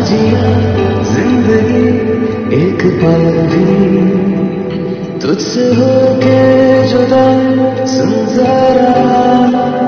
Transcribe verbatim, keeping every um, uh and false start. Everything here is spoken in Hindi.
जिया जिंदगी एक पल भी तुझसे होके जुदा, सुन जरा